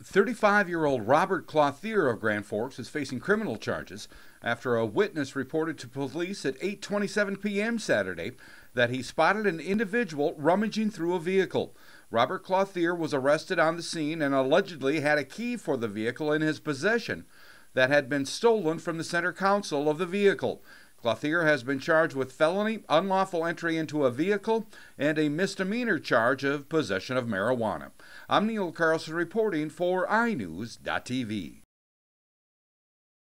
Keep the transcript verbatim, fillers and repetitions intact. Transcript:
thirty-five-year-old Robert Clothier of Grand Forks is facing criminal charges after a witness reported to police at eight twenty-seven p m Saturday that he spotted an individual rummaging through a vehicle. Robert Clothier was arrested on the scene and allegedly had a key for the vehicle in his possession that had been stolen from the center console of the vehicle. Clothier has been charged with felony, unlawful entry into a vehicle, and a misdemeanor charge of possession of marijuana. I'm Neil Carlson reporting for i news dot t v.